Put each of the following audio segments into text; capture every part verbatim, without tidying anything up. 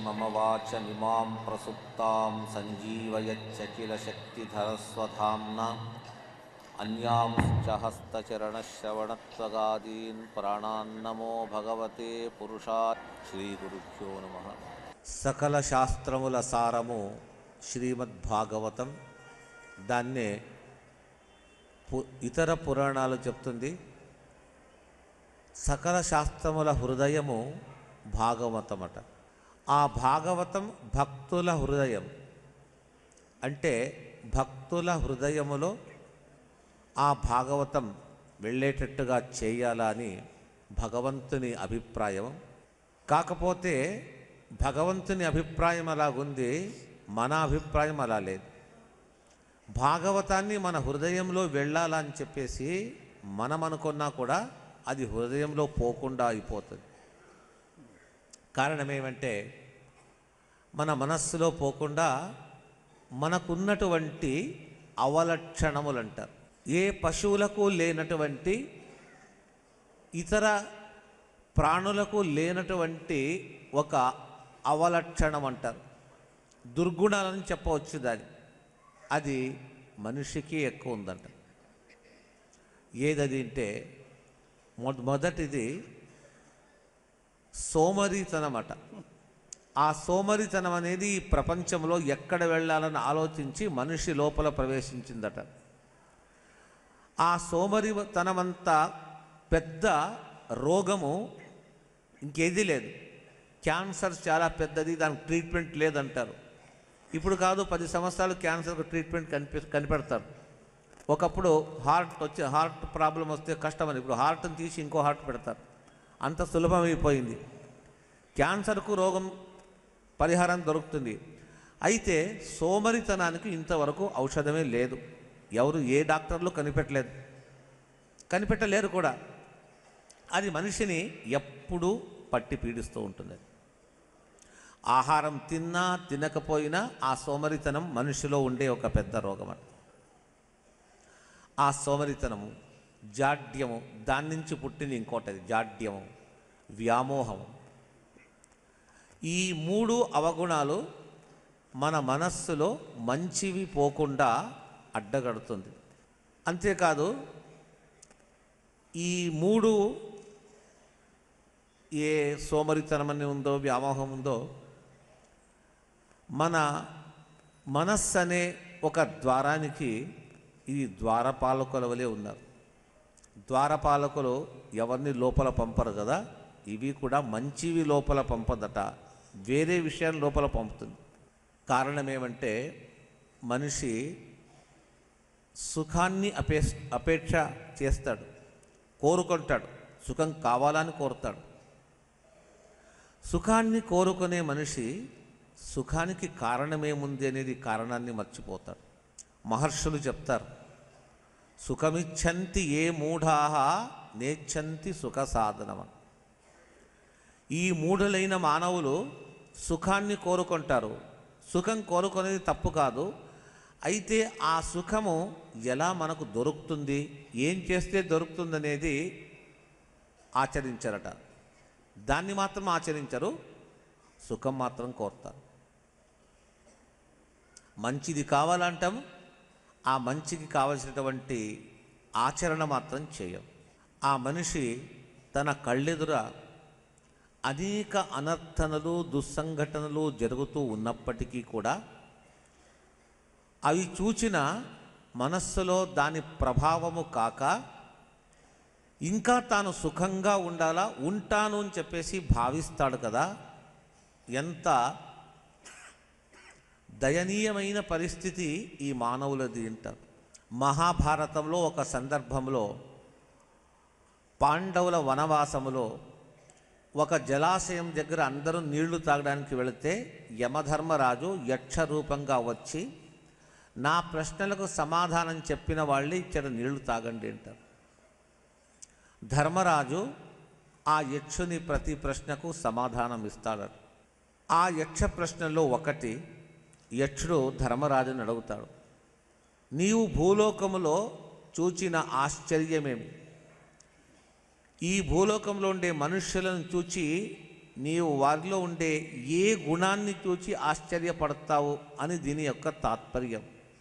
मम वाचमिमां प्रसुप्तां सञ्जीवयच्चकिलशक्तिधरस्वधाम्ना अन्यांश्च हस्तचरणश्रवणत्वगादीन् प्राणान्नमो भगवते पुरुषाय श्रीगुरुभ्यो नमः। सकल शास्त्रमुल सारमु శ్రీమద్భాగవతం. దాన్నే ఇతర పురాణాలు చెప్తుంది. సకల శాస్త్రముల హృదయము భాగవతమట. ఆ భాగవతం భక్తుల హృదయం. అంటే భక్తుల హృదయములో ఆ భాగవతం వెళ్ళేటట్టుగా చేయాలని భగవంతుని అభిప్రాయం. కాకపోతే భగవంతుని అభిప్రాయం అలాగుంది, మన అభిప్రాయం అలా లేదు. భాగవతాన్ని మన హృదయంలో వెళ్ళాలని చెప్పేసి మనం అనుకున్నా కూడా అది హృదయంలో పోకుండా అయిపోతుంది. కారణం ఏమంటే మన మనస్సులో పోకుండా మనకున్నటువంటి అవలక్షణములు అంటారు. ఏ పశువులకు లేనటువంటి, ఇతర ప్రాణులకు లేనటువంటి ఒక అవలక్షణం అంటారు. దుర్గుణాలని చెప్పవచ్చు దాన్ని. అది మనిషికి ఎక్కువ ఉందంట. ఏదది అంటే మొదటిది సోమరితనమట. ఆ సోమరితనం అనేది ఈ ప్రపంచంలో ఎక్కడ వెళ్ళాలని ఆలోచించి మనిషి లోపల ప్రవేశించిందట. ఆ సోమరితనమంతా పెద్ద రోగము ఇంకేది లేదు. క్యాన్సర్ చాలా పెద్దది, దానికి ట్రీట్మెంట్ లేదంటారు. ఇప్పుడు కాదు, పది సంవత్సరాలు క్యాన్సర్కు ట్రీట్మెంట్ కనిపి కనిపెడతారు. ఒకప్పుడు హార్ట్ వచ్చి హార్ట్ ప్రాబ్లం వస్తే కష్టమని, ఇప్పుడు హార్ట్ని తీసి ఇంకో హార్ట్ పెడతారు. అంత సులభమైపోయింది. క్యాన్సర్కు రోగం పరిహారం దొరుకుతుంది. అయితే సోమరితనానికి ఇంతవరకు ఔషధమే లేదు. ఎవరు ఏ డాక్టర్లు కనిపెట్టలేదు, కనిపెట్టలేరు కూడా. అది మనిషిని ఎప్పుడూ పట్టి పీడిస్తూ ఉంటుంది. ఆహారం తిన్నా తినకపోయినా ఆ సోమరితనం మనిషిలో ఉండే ఒక పెద్ద రోగం. ఆ సోమరితనము, జాడ్యము, దాని నుంచి పుట్టింది ఇంకోటది జాడ్యము, వ్యామోహము. ఈ మూడు అవగుణాలు మన మనస్సులో మంచివి పోకుండా అడ్డగడుతుంది. అంతేకాదు, ఈ మూడు ఏ సోమరితనం అని ఉందో, వ్యామోహం ఉందో, మన మనస్సు అనే ఒక ద్వారానికి ఈ ద్వారపాలకుల వలె ఉన్నారు. ద్వారపాలకులు ఎవరిని లోపల పంపరు కదా, ఇవి కూడా మంచివి లోపల పంపదట, వేరే విషయాన్ని లోపల పంపుతుంది. కారణం ఏమంటే మనిషి సుఖాన్ని అపే అపేక్ష చేస్తాడు, కోరుకుంటాడు. సుఖం కావాలని కోరుతాడు. సుఖాన్ని కోరుకునే మనిషి సుఖానికి కారణమేముంది అనేది కారణాన్ని మర్చిపోతాడు. మహర్షులు చెప్తారు, సుఖమిచ్చంతి ఏ మూఢాః నేచ్చంతి సుఖ సాధనమ. ఈ మూఢులైన మానవులు సుఖాన్ని కోరుకుంటారు. సుఖం కోరుకునేది తప్పు కాదు. అయితే ఆ సుఖము ఎలా మనకు దొరుకుతుంది, ఏం చేస్తే దొరుకుతుందనేది ఆచరించరట. దాన్ని మాత్రం ఆచరించరు, సుఖం మాత్రం కోరుతారు. మంచిది కావాలంటాం, ఆ మంచికి కావలసినటువంటి ఆచరణ మాత్రం చేయం. ఆ మనిషి తన కళ్ళెదుర అనేక అనర్థనలు, దుస్సంఘటనలు జరుగుతూ ఉన్నప్పటికీ కూడా అవి చూచిన మనస్సులో దాని ప్రభావము కాక ఇంకా తాను సుఖంగా ఉండాలా, ఉంటాను అని చెప్పేసి భావిస్తాడు కదా. ఎంత దయనీయమైన పరిస్థితి ఈ మానవులది అంటారు. మహాభారతంలో ఒక సందర్భంలో పాండవుల వనవాసములో ఒక జలాశయం దగ్గర అందరూ నీళ్లు తాగడానికి వెళితే యమధర్మరాజు యక్ష రూపంగా వచ్చి, నా ప్రశ్నలకు సమాధానం చెప్పిన వాళ్ళే ఇక్కడ నీళ్లు తాగండి అంటారు. ధర్మరాజు ఆ యక్షుని ప్రతి ప్రశ్నకు సమాధానం ఇస్తాడు. ఆ యక్ష ప్రశ్నలో ఒకటి యక్షుడు ధర్మరాజుని అడుగుతాడు, నీవు భూలోకములో చూచిన ఆశ్చర్యమేమి? ఈ భూలోకంలో ఉండే మనుష్యులను చూచి నీవు వారిలో ఉండే ఏ గుణాన్ని చూచి ఆశ్చర్యపడతావు అని దీని యొక్క తాత్పర్యం.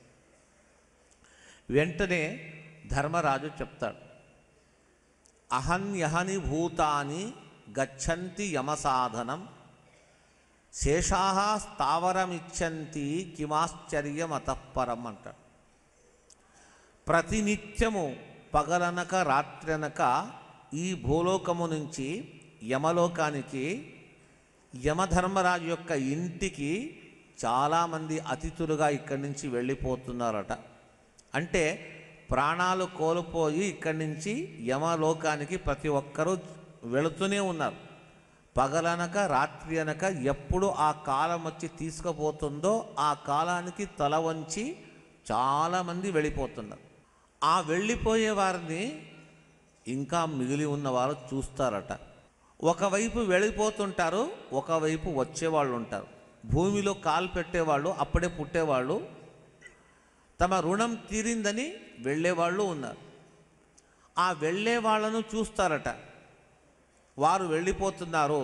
వెంటనే ధర్మరాజు చెప్తాడు, అహన్యహని భూతాని గచ్చంతి యమసాధనం శేషాః స్థావరమిచ్చంతి కిమాశ్చర్యమతఃపరం అంటాడు. ప్రతినిత్యము పగలనక రాత్రనక ఈ భూలోకము నుంచి యమలోకానికి యమధర్మరాజు యొక్క ఇంటికి చాలామంది అతిథులుగా ఇక్కడి నుంచి వెళ్ళిపోతున్నారట. అంటే ప్రాణాలు కోల్పోయి ఇక్కడి నుంచి యమలోకానికి ప్రతి ఒక్కరూ వెళుతూనే ఉన్నారు. పగలనక రాత్రి అనక ఎప్పుడు ఆ కాలం వచ్చి తీసుకుపోతుందో ఆ కాలానికి తల వంచి చాలామంది వెళ్ళిపోతున్నారు. ఆ వెళ్ళిపోయే వారిని ఇంకా మిగిలి ఉన్నవారు చూస్తారట. ఒకవైపు వెళ్ళిపోతుంటారు, ఒకవైపు వచ్చేవాళ్ళు ఉంటారు. భూమిలో కాలు పెట్టేవాళ్ళు, అప్పుడే పుట్టేవాళ్ళు, తమ రుణం తీరిందని వెళ్ళేవాళ్ళు ఉన్నారు. ఆ వెళ్ళే వాళ్ళను చూస్తారట. వారు వెళ్ళిపోతున్నారు,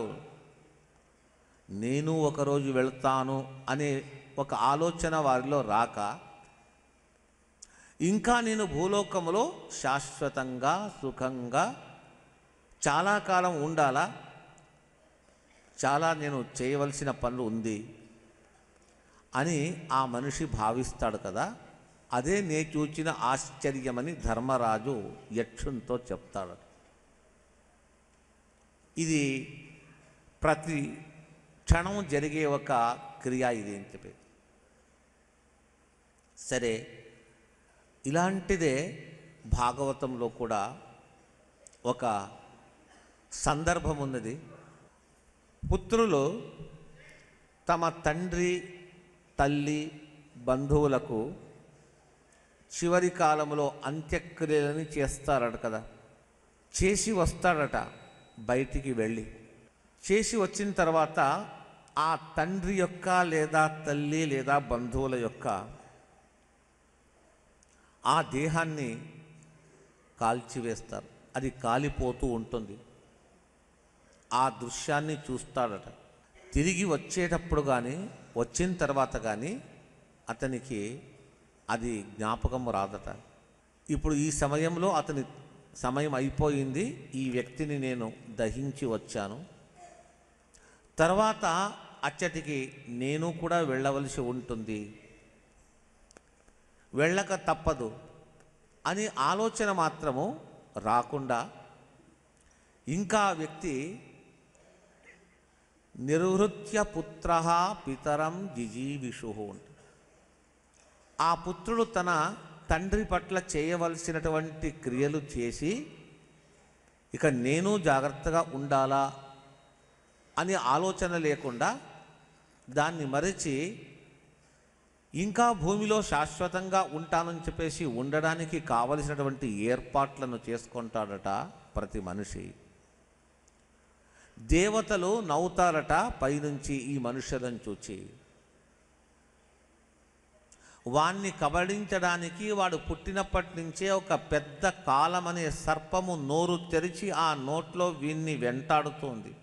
నేను ఒకరోజు వెళ్తాను అనే ఒక ఆలోచన వారిలో రాక, ఇంకా నేను భూలోకంలో శాశ్వతంగా సుఖంగా చాలా కాలం ఉండాలా, చాలా నేను చేయవలసిన పనులు ఉంది అని ఆ మనిషి భావిస్తాడు కదా. అదే నే చూచిన ఆశ్చర్యమని ధర్మరాజు యక్షునితో చెప్తాడు. ఇది ప్రతి క్షణం జరిగే ఒక క్రియ ఇది అని చెప్పి. సరే, ఇలాంటిదే భాగవతంలో కూడా ఒక సందర్భం ఉన్నది. పుత్రులు తమ తండ్రి తల్లి బంధువులకు చివరి కాలంలో అంత్యక్రియలని చేస్తారట కదా. చేసి వస్తాడట బయటికి వెళ్ళి. చేసి వచ్చిన తర్వాత ఆ తండ్రి యొక్క లేదా తల్లి లేదా బంధువుల యొక్క ఆ దేహాన్ని కాల్చివేస్తారు. అది కాలిపోతూ ఉంటుంది. ఆ దృశ్యాన్ని చూస్తాడట. తిరిగి వచ్చేటప్పుడు కానీ వచ్చిన తర్వాత కానీ అతనికి అది జ్ఞాపకం రాదట. ఇప్పుడు ఈ సమయంలో అతని సమయం అయిపోయింది, ఈ వ్యక్తిని నేను దహించి వచ్చాను, తర్వాత అచ్చటికి నేను కూడా వెళ్ళవలసి ఉంటుంది, వెళ్ళక తప్పదు అని ఆలోచన మాత్రము రాకుండా ఇంకా వ్యక్తి నిర్వృత్య పుత్ర పితరం జిజీవిషు అంట. ఆ పుత్రుడు తన తండ్రి పట్ల చేయవలసినటువంటి క్రియలు చేసి ఇక నేను జాగ్రత్తగా ఉండాలా అని ఆలోచన లేకుండా దాన్ని మరిచి ఇంకా భూమిలో శాశ్వతంగా ఉంటానని చెప్పేసి ఉండడానికి కావలసినటువంటి ఏర్పాట్లను చేసుకుంటాడట ప్రతి మనిషి. దేవతలు నవ్వుతారట పైనుంచి ఈ మనుషులను చూచి. వాణ్ణి కబళించడానికి వాడు పుట్టినప్పటి నుంచే ఒక పెద్ద కాలం అనే సర్పము నోరు తెరిచి ఆ నోట్లో వీన్ని వెంటాడుతోంది.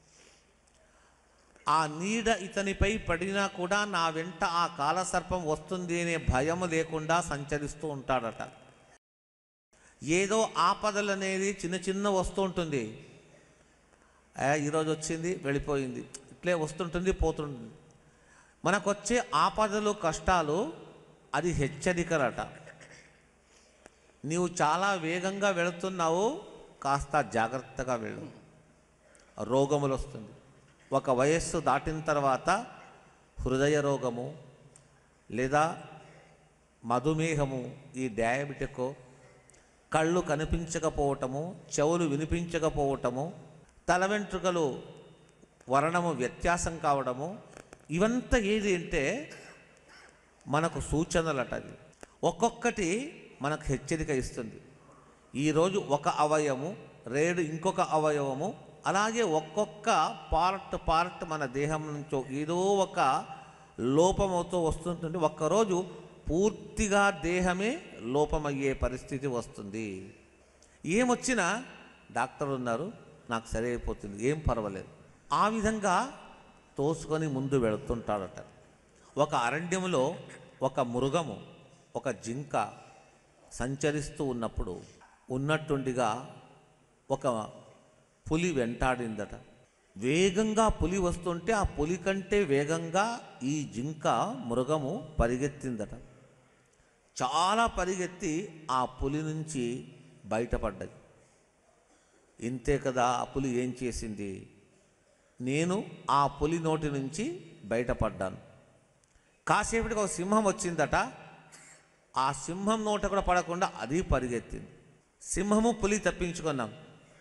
ఆ నీడ ఇతనిపై పడినా కూడా నా వెంట ఆ కాలసర్పం వస్తుంది అనే భయం లేకుండా సంచరిస్తూ ఉంటాడట. ఏదో ఆపదలు అనేది చిన్న చిన్న వస్తూ ఉంటుంది. ఈరోజు వచ్చింది వెళ్ళిపోయింది, ఇట్లే వస్తుంటుంది పోతుంటుంది. మనకొచ్చే ఆపదలు కష్టాలు అది హెచ్చరికలట. నీవు చాలా వేగంగా వెళుతున్నావు, కాస్త జాగ్రత్తగా వెళ్ళు, రోగములు వస్తుంది. ఒక వయస్సు దాటిన తర్వాత హృదయ రోగము లేదా మధుమేహము, ఈ డయాబెటిక్, కళ్ళు కనిపించకపోవటము, చెవులు వినిపించకపోవటము, తల వెంట్రుకలు వర్ణము వ్యత్యాసం కావడము, ఇవంతా ఏది అంటే మనకు సూచనలట. అది ఒక్కొక్కటి మనకు హెచ్చరిక ఇస్తుంది. ఈరోజు ఒక అవయవము, రేడు ఇంకొక అవయవము, అలాగే ఒక్కొక్క పార్ట్ పార్ట్ మన దేహం నుంచో ఏదో ఒక లోపమవుతూ వస్తుంటుంది. ఒక్కరోజు పూర్తిగా దేహమే లోపమయ్యే పరిస్థితి వస్తుంది. ఏమొచ్చినా డాక్టర్ ఉన్నారు, నాకు సరి అయిపోతుంది, ఏం పర్వాలేదు, ఆ విధంగా తోసుకొని ముందు వెళుతుంటాడట. ఒక అరణ్యములో ఒక మృగము, ఒక జింక సంచరిస్తూ ఉన్నప్పుడు ఉన్నట్టుండిగా ఒక పులి వెంటాడిందట. వేగంగా పులి వస్తుంటే ఆ పులి కంటే వేగంగా ఈ జింక మృగము పరిగెత్తిందట. చాలా పరిగెత్తి ఆ పులి నుంచి బయటపడ్డది. ఇంతే కదా, ఆ పులి ఏం చేసింది? నేను ఆ పులి నోటి నుంచి బయటపడ్డాను. కాసేపటికి ఒక సింహం వచ్చిందట. ఆ సింహం నోట కూడా పడకుండా అది పరిగెత్తింది. సింహము పులి తప్పించుకున్నాం.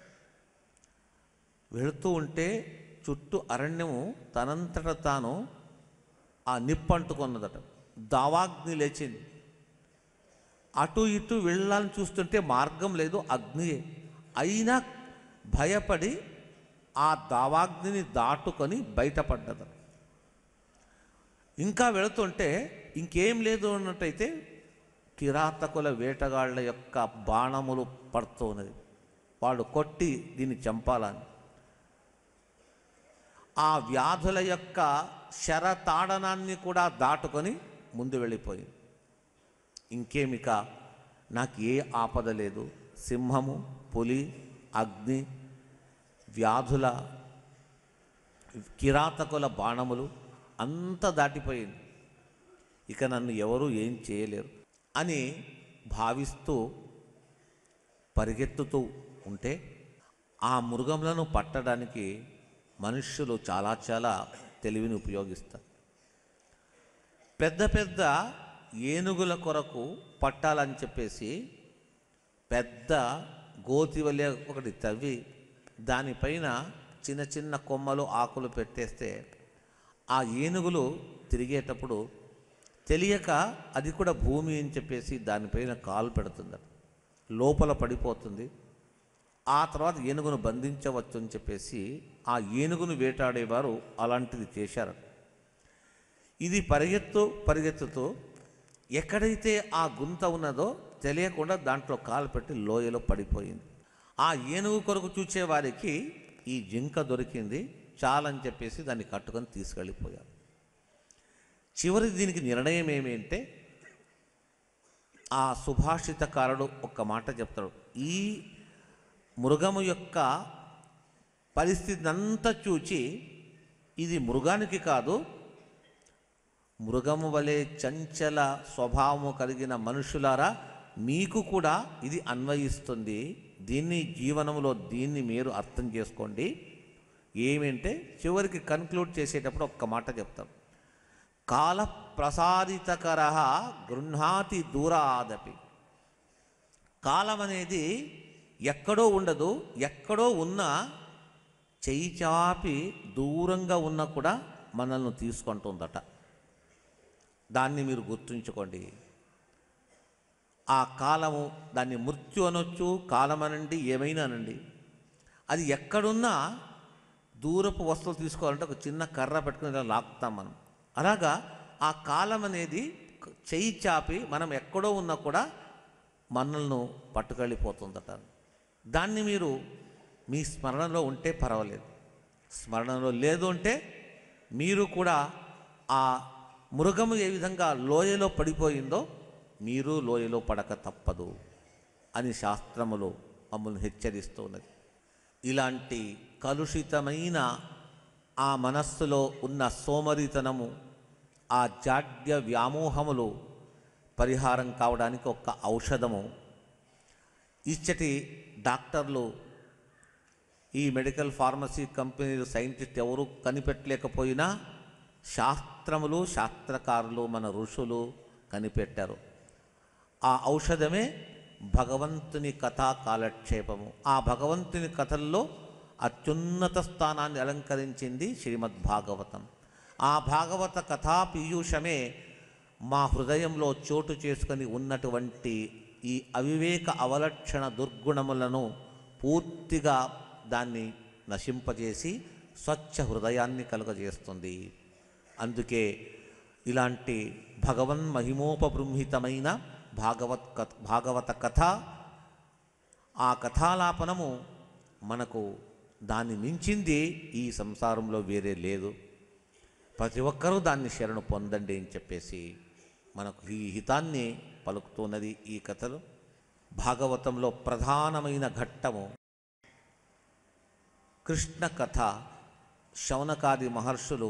వెళుతూ ఉంటే చుట్టూ అరణ్యము తనంతట తాను ఆ నిప్పంటుకున్నదట. దావాగ్ని లేచింది. అటు ఇటు వెళ్ళాలని చూస్తుంటే మార్గం లేదు, అగ్నియే. అయినా భయపడి ఆ దావాగ్నిని దాటుకొని బయటపడ్డది. ఇంకా వెళుతుంటే ఇంకేం లేదు అన్నట్టయితే కిరాతకుల వేటగాళ్ల యొక్క బాణములు పడుతూ ఉన్నది. వాడు కొట్టి దీన్ని చంపాలని. ఆ వ్యాధుల యొక్క శరతాడనాన్ని కూడా దాటుకొని ముందు వెళ్ళిపోయింది. ఇంకేమిక నాకు ఏ ఆపద లేదు. సింహము, పులి, అగ్ని, వ్యాధుల, కిరాతకుల బాణములు అంతా దాటిపోయింది. ఇక నన్ను ఎవరూ ఏం చేయలేరు అని భావిస్తూ పరిగెత్తుతూ ఉంటే ఆ మృగములను పట్టడానికి మనుష్యులు చాలా చాలా తెలివిని ఉపయోగిస్తారు. పెద్ద పెద్ద ఏనుగుల కొరకు పట్టాలని చెప్పేసి పెద్ద గోతి వలె ఒకటి తవ్వి దానిపైన చిన్న చిన్న కొమ్మలు, ఆకులు పెట్టేస్తే ఆ ఏనుగులు తిరిగేటప్పుడు తెలియక అది కూడా భూమి అని చెప్పేసి దానిపైన కాలు పెడుతుంది, లోపల పడిపోతుంది. ఆ తర్వాత ఏనుగును బంధించవచ్చు అని చెప్పేసి ఆ ఏనుగును వేటాడేవారు అలాంటిది చేశారు. ఇది పరిగెత్తు పరిగెత్తుతూ ఎక్కడైతే ఆ గుంత ఉన్నదో తెలియకుండా దాంట్లో కాలు పెట్టి లోయలో పడిపోయింది. ఆ ఏనుగు కొరకు చూచేవారికి ఈ జింక దొరికింది చాలని చెప్పేసి దాన్ని కట్టుకొని తీసుకెళ్ళిపోయారు. చివరి దీనికి నిర్ణయం ఏమిటంటే ఆ సుభాషితకారుడు ఒక్క మాట చెప్తాడు. ఈ మృగము యొక్క పరిస్థితిని అంతా చూచి ఇది మృగానికి కాదు, మృగము వలె చంచల స్వభావము కలిగిన మనుషులారా మీకు కూడా ఇది అన్వయిస్తుంది. దీన్ని జీవనంలో దీన్ని మీరు అర్థం చేసుకోండి. ఏమంటే చివరికి కన్క్లూడ్ చేసేటప్పుడు ఒక్క మాట చెప్తాం. కాల ప్రసాదితకర గృహాతి దూరాదపి. కాలం అనేది ఎక్కడో ఉండదు, ఎక్కడో ఉన్నా చెయ్యి చాపి దూరంగా ఉన్నా కూడా మనల్ని తీసుకుంటుందట. దాన్ని మీరు గుర్తుంచుకోండి. ఆ కాలము, దాన్ని మృత్యు అనొచ్చు, కాలం అనండి, ఏమైనా అనండి, అది ఎక్కడున్నా దూరపు వస్తువులు తీసుకోవాలంటే ఒక చిన్న కర్ర పెట్టుకుని ఇలా లాక్తాం మనం. అలాగా ఆ కాలం అనేది చెయ్యి చాపి మనం ఎక్కడో ఉన్నా కూడా మనల్ని పట్టుకెళ్ళిపోతుందట. దాన్ని మీరు మీ స్మరణలో ఉంటే పర్వాలేదు, స్మరణలో లేదు అంటే మీరు కూడా ఆ మృగము ఏ విధంగా లోయలో పడిపోయిందో మీరు లోయలో పడక తప్పదు అని శాస్త్రములు మమ్మల్ని హెచ్చరిస్తూ ఉన్నది. ఇలాంటి కలుషితమైన ఆ మనస్సులో ఉన్న సోమరితనము, ఆ జాడ్య వ్యామోహములు పరిహారం కావడానికి ఒక ఔషధము ఇచ్చటి డాక్టర్లు, ఈ మెడికల్ ఫార్మసీ కంపెనీలు, సైంటిస్ట్ ఎవరు కనిపెట్టలేకపోయినా శాస్త్రములు, శాస్త్రకారులు, మన ఋషులు కనిపెట్టారు. ఆ ఔషధమే భగవంతుని కథా కాలక్షేపము. ఆ భగవంతుని కథల్లో అత్యున్నత స్థానాన్ని అలంకరించింది శ్రీమద్ భాగవతం. ఆ భాగవత కథా పీయూషమే మా హృదయంలో చోటు చేసుకొని ఉన్నటువంటి ఈ అవివేక అవలక్షణ దుర్గుణములను పూర్తిగా దాన్ని నశింపజేసి స్వచ్ఛ హృదయాన్ని కలుగజేస్తుంది. అందుకే ఇలాంటి భగవన్ మహిమోపబృంహితమైన భాగవత్ కథ భాగవత కథ, ఆ కథాలాపనము మనకు దాన్ని మించింది ఈ సంసారంలో వేరే లేదు. ప్రతి ఒక్కరూ దాన్ని శరణు పొందండి అని చెప్పేసి మనకు ఈ హితాన్ని పలుకుతున్నది ఈ కథలు. భాగవతంలో ప్రధానమైన ఘట్టము కృష్ణ కథ. శౌనకాది మహర్షులు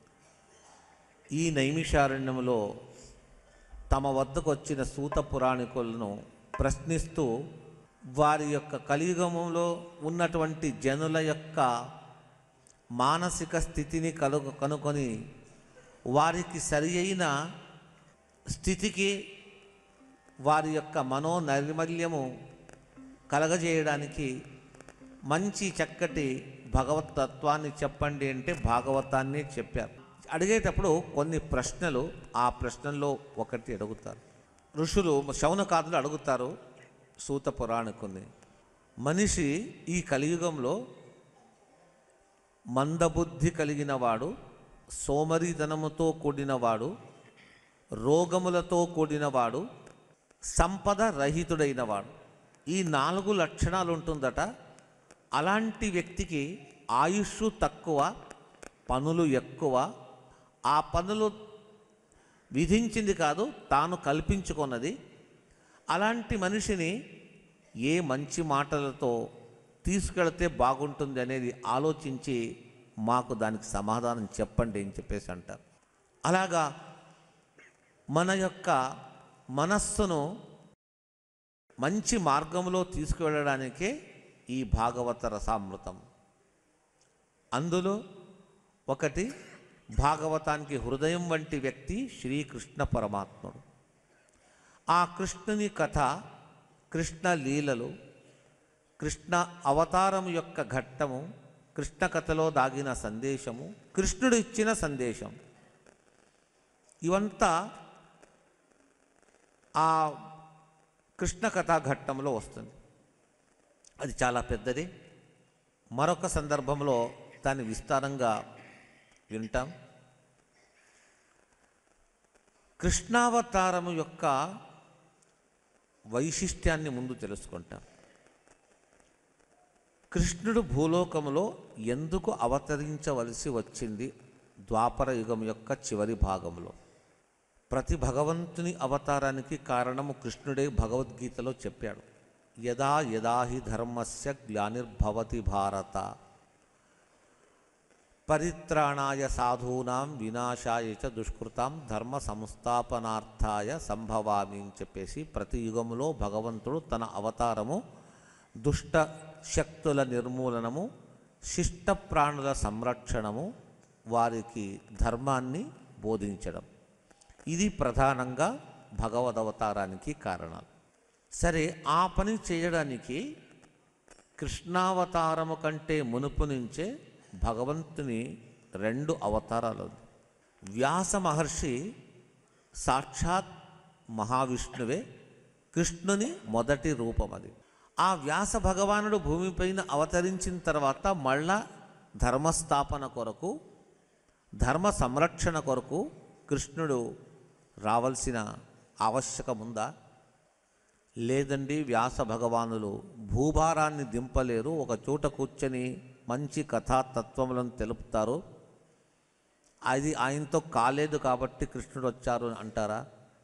ఈ నైమిషారణ్యంలో తమ వద్దకు వచ్చిన సూత పురాణికులను ప్రశ్నిస్తూ వారి యొక్క కలియుగంలో ఉన్నటువంటి జనుల యొక్క మానసిక స్థితిని కలు కనుకొని వారికి సరి అయిన స్థితికి వారి యొక్క మనోనైర్మల్యము కలగజేయడానికి మంచి చక్కటి భగవత్ తత్వాన్ని చెప్పండి అంటే భాగవతాన్ని చెప్పారు. అడిగేటప్పుడు కొన్ని ప్రశ్నలు, ఆ ప్రశ్నల్లో ఒకటి అడుగుతారు ఋషులు. శౌనకాదులు అడుగుతారు సూత పురాణికుని, మనిషి ఈ కలియుగంలో మందబుద్ధి కలిగినవాడు, సోమరితనముతో కూడినవాడు, రోగములతో కూడినవాడు, సంపద రహితుడైనవాడు, ఈ నాలుగు లక్షణాలు ఉంటుందట. అలాంటి వ్యక్తికి ఆయుష్ తక్కువ, పనులు ఎక్కువ. ఆ పనులు విధించింది కాదు, తాను కల్పించుకున్నది. అలాంటి మనిషిని ఏ మంచి మాటలతో తీసుకెళ్తే బాగుంటుంది అనేది ఆలోచించి మాకు దానికి సమాధానం చెప్పండి అని చెప్పేసి అంటారు. అలాగా మన యొక్క మనస్సును మంచి మార్గంలో తీసుకువెళ్ళడానికే ఈ భాగవత రసామృతం. అందులో ఒకటి భాగవతానికి హృదయం వంటి వ్యక్తి శ్రీకృష్ణ పరమాత్ముడు. ఆ కృష్ణుని కథ, కృష్ణ లీలలు, కృష్ణ అవతారం యొక్క ఘట్టము, కృష్ణ కథలో దాగిన సందేశము, కృష్ణుడు ఇచ్చిన సందేశం, ఇవంతా ఆ కృష్ణ కథా ఘట్టంలో వస్తుంది. అది చాలా పెద్దది. మరొక సందర్భంలో దాన్ని విస్తారంగా వింటాం. కృష్ణావతారము యొక్క వైశిష్ట్యాన్ని ముందు తెలుసుకుంటాం. కృష్ణుడు భూలోకములో ఎందుకు అవతరించవలసి వచ్చింది ద్వాపర యుగం యొక్క చివరి భాగంలో? ప్రతి భగవంతుని అవతారానికి కారణము కృష్ణుడే భగవద్గీతలో చెప్పాడు. యదా యదా హి ధర్మస్య గ్లానిర్భవతి భారత పరిత్రాణాయ సాధూనాం వినాశాయ చ దుష్కృతాం ధర్మ సంస్థాపనార్థాయ సంభవామి అని చెప్పేసి ప్రతి యుగములో భగవంతుడు తన అవతారము దుష్ట శక్తుల నిర్మూలనము, శిష్ట ప్రాణుల సంరక్షణము, వారికి ధర్మాన్ని బోధించడం, ఇది ప్రధానంగా భగవదవతారానికి కారణాలు. సరే, ఆ పని చేయడానికి కృష్ణావతారము కంటే మునుపు నుంచే భగవంతుని రెండు అవతారాలు. వ్యాస మహర్షి సాక్షాత్ మహావిష్ణువే, కృష్ణుని మొదటి రూపం అది. ఆ వ్యాస భగవానుడు భూమిపైన అవతరించిన తర్వాత మళ్ళా ధర్మస్థాపన కొరకు, ధర్మ సంరక్షణ కొరకు కృష్ణుడు రావాల్సిన ఆవశ్యకం ఉందా? లేదండి. వ్యాస భగవానులు భూభారాన్ని దింపలేరు, ఒక చోట కూర్చొని మంచి కథాతత్వములను తెలుపుతారు, అది ఆయనతో కాలేదు కాబట్టి కృష్ణుడు వచ్చారు అంటారా?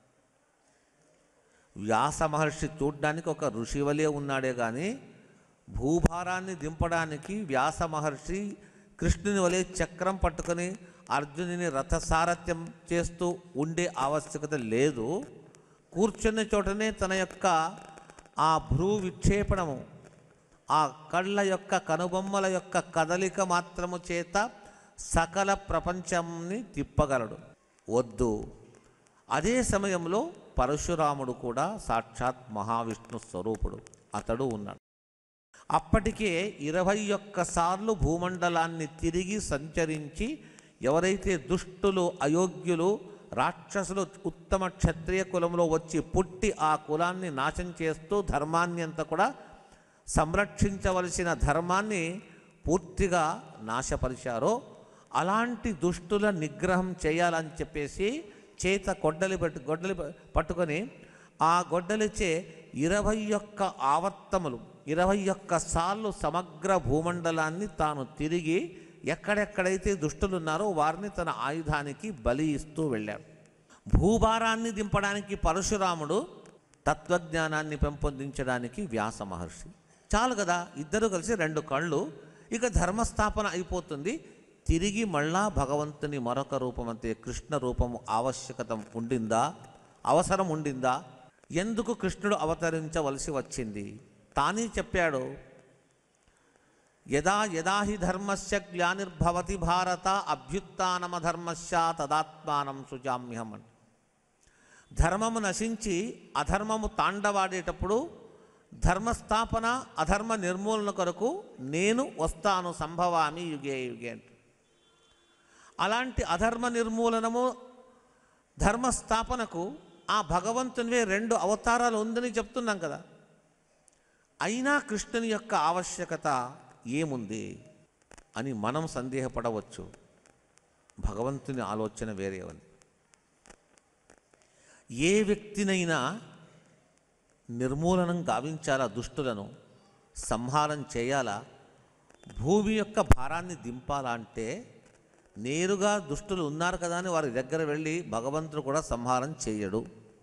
వ్యాస మహర్షి చూడ్డానికి ఒక ఋషివలే ఉన్నాడే కానీ భూభారాన్ని దింపడానికి వ్యాస మహర్షి కృష్ణుని వలె చక్రం పట్టుకొని అర్జునుని రథసారథ్యం చేస్తూ ఉండే ఆవశ్యకత లేదు. కూర్చున్న చోటనే తన యొక్క ఆ భ్రూ విక్షేపణము, ఆ కళ్ళ యొక్క కనుబొమ్మల యొక్క కదలిక మాత్రము చేత సకల ప్రపంచాన్ని తిప్పగలడు. వద్దు. అదే సమయంలో పరశురాముడు కూడా సాక్షాత్ మహావిష్ణు స్వరూపుడు, అతడు ఉన్నాడు. అప్పటికే ఇరవై ఒక్క సార్లు భూమండలాన్ని తిరిగి సంచరించి ఎవరైతే దుష్టులు, అయోగ్యులు, రాక్షసులు ఉత్తమ క్షత్రియ కులంలో వచ్చి పుట్టి ఆ కులాన్ని నాశనం చేస్తూ ధర్మాన్ని అంతా కూడా సంరక్షించవలసిన ధర్మాన్ని పూర్తిగా నాశపరిచారో అలాంటి దుష్టుల నిగ్రహం చేయాలని చెప్పేసి చేత గొడ్డలి పట్టు గొడ్డలి పట్టుకొని ఆ గొడ్డలిచే ఇరవై ఒక్క ఆవర్తములు ఇరవై ఒక్క సార్లు సమగ్ర భూమండలాన్ని తాను తిరిగి ఎక్కడెక్కడైతే దుష్టులు ఉన్నారో వారిని తన ఆయుధానికి బలి ఇస్తూ వెళ్ళాడు. భూభారాన్ని దింపడానికి పరశురాముడు, తత్వజ్ఞానాన్ని పెంపొందించడానికి వ్యాస మహర్షి. చాలు కదా, ఇద్దరు కలిసి రెండు కళ్ళు. ఇక ధర్మస్థాపన అయిపోతుంది. తిరిగి మళ్ళా భగవంతుని మరొక రూపం, అంటే కృష్ణ రూపము ఆవశ్యకత ఉండిందా, అవసరం ఉండిందా? ఎందుకు కృష్ణుడు అవతరించవలసి వచ్చింది? తానే చెప్పాడు, యదా యదా హి ధర్మస్య గ్లానిర్భవతి భారత అభ్యుత్థానమధర్మస్య తదాత్మానం సృజామ్యహం అని. ధర్మము నశించి అధర్మము తాండవాడేటప్పుడు ధర్మస్థాపన అధర్మ నిర్మూలన కొరకు నేను వస్తాను, సంభవామి యుగే యుగే అంట. అలాంటి అధర్మ నిర్మూలనము ధర్మస్థాపనకు ఆ భగవంతునివే రెండు అవతారాలు ఉందని చెప్తున్నాం కదా. అయినా కృష్ణుని యొక్క ఆవశ్యకత ఏముంది అని మనం సందేహపడవచ్చు. భగవంతుని ఆలోచన వేరే ఉంది. ఏ వ్యక్తినైనా నిర్మూలనం గావించాలా, దుష్టులను సంహారం చేయాలా, భూమి యొక్క భారాన్ని దింపాలా అంటే నేరుగా దుష్టులు ఉన్నారు కదా అని వారి దగ్గర వెళ్ళి భగవంతుడు కూడా సంహారం చేయడు.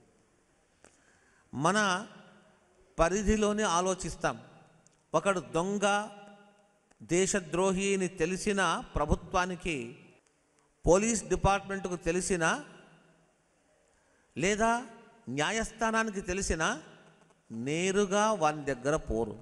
మన పరిధిలోనే ఆలోచిస్తాం. ఒకడు దొంగ, దేశద్రోహి అని తెలిసిన ప్రభుత్వానికి, పోలీస్ డిపార్ట్మెంట్కు తెలిసిన, లేదా న్యాయస్థానానికి తెలిసిన నేరుగా వాని దగ్గర పోరు.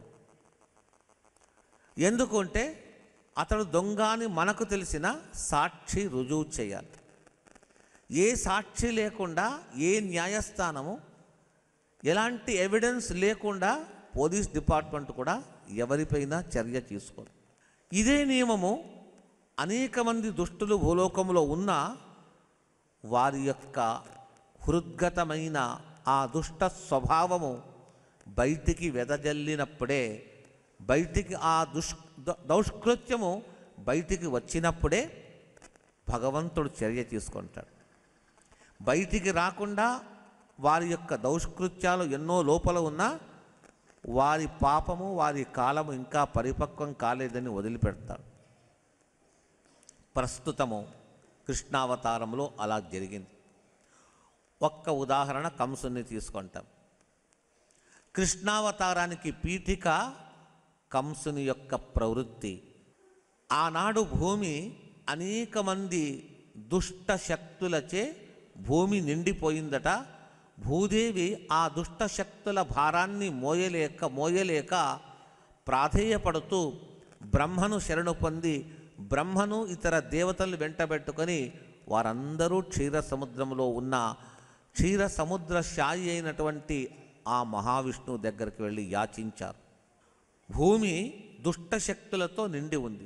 ఎందుకంటే అతడు దొంగ అని మనకు తెలిసిన సాక్షి రుజువు చేయాలి. ఏ సాక్షి లేకుండా ఏ న్యాయస్థానము, ఎలాంటి ఎవిడెన్స్ లేకుండా పోలీస్ డిపార్ట్మెంట్ కూడా ఎవరిపైనా చర్య తీసుకోదు. ఇదే నియమము అనేక మంది దుష్టులు భూలోకంలో ఉన్న వారి యొక్క హృద్గతమైన ఆ దుష్ట స్వభావము బయటికి వెదజల్లినప్పుడే, బయటికి ఆ దుష్ దౌష్కృత్యము బయటికి వచ్చినప్పుడే భగవంతుడు చర్య తీసుకుంటాడు. బయటికి రాకుండా వారి యొక్క దౌష్కృత్యాలు ఎన్నో లోపల ఉన్నా వారి పాపము, వారి కాలము ఇంకా పరిపక్వం కాలేదని వదిలిపెడతాడు. ప్రస్తుతము కృష్ణావతారంలో అలా జరిగింది. ఒక్క ఉదాహరణ కంసుని తీసుకుంటాం. కృష్ణావతారానికి పీఠిక కంసుని యొక్క ప్రవృత్తి. ఆనాడు భూమి అనేక మంది దుష్ట శక్తులచే భూమి నిండిపోయిందట. భూదేవి ఆ దుష్ట శక్తుల భారాన్ని మోయలేక మోయలేక ప్రాధేయపడుతూ బ్రహ్మను శరణు పొంది, బ్రహ్మను ఇతర దేవతలు వెంటబెట్టుకొని వారందరూ క్షీర సముద్రంలో ఉన్న క్షీర సముద్ర శాయి అయినటువంటి ఆ మహావిష్ణువు దగ్గరికి వెళ్ళి యాచించారు. భూమి దుష్టశక్తులతో నిండి ఉంది.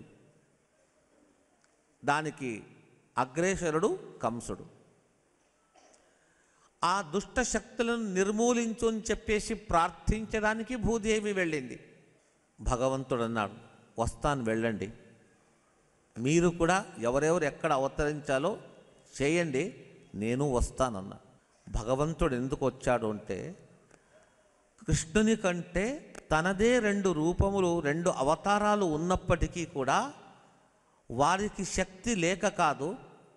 దానికి అగ్రేసరుడు కంసుడు. ఆ దుష్ట శక్తులను నిర్మూలించు అని చెప్పేసి ప్రార్థించడానికి భూదేవి వెళ్ళింది. భగవంతుడు అన్నాడు, వస్తాను, వెళ్ళండి, మీరు కూడా ఎవరెవరు ఎక్కడ అవతరించాలో చేయండి, నేను వస్తానన్నా. భగవంతుడు ఎందుకు వచ్చాడు అంటే, కృష్ణుని కంటే తనదే రెండు రూపములు, రెండు అవతారాలు ఉన్నప్పటికీ కూడా వారికి శక్తి లేక కాదు,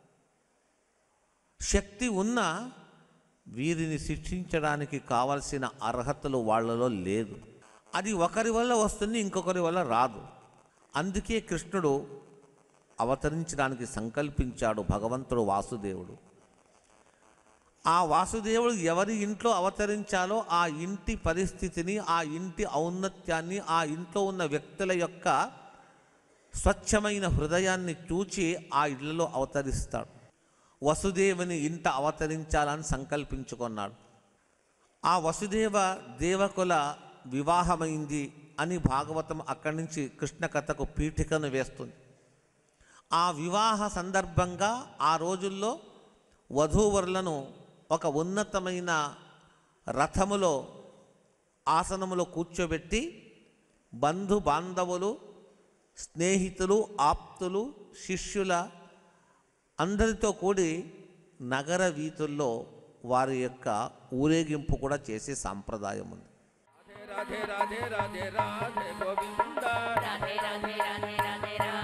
శక్తి ఉన్న వీరిని శిక్షించడానికి కావలసిన అర్హతలు వాళ్ళలో లేదు. అది ఒకరి వల్ల వస్తుంది, ఇంకొకరి వల్ల రాదు. అందుకే కృష్ణుడు అవతరించడానికి సంకల్పించాడు. భగవంతుడు వాసుదేవుడు. ఆ వాసుదేవుడు ఎవరి ఇంట్లో అవతరించాలో ఆ ఇంటి పరిస్థితిని, ఆ ఇంటి ఔన్నత్యాన్ని, ఆ ఇంట్లో ఉన్న వ్యక్తుల యొక్క స్వచ్ఛమైన హృదయాన్ని చూచి ఆ ఇళ్లలో అవతరిస్తాడు. వసుదేవుని ఇంట అవతరించాలని సంకల్పించుకున్నాడు. ఆ వసుదేవ దేవకుల వివాహమైంది అని భాగవతం అక్కడి నుంచి కృష్ణ కథకు పీఠికను వేస్తుంది. ఆ వివాహ సందర్భంగా ఆ రోజుల్లో వధూవరులను ఒక ఉన్నతమైన రథములో, ఆసనములో కూర్చోబెట్టి బంధు బాంధవులు, స్నేహితులు, ఆప్తులు, శిష్యుల అందరితో కూడి నగర వీధుల్లో వారి యొక్క ఊరేగింపు కూడా చేసే సాంప్రదాయం ఉంది. రాధే రాధే రాధే రాధే గోవింద రాధే రాధే రాధే రాధే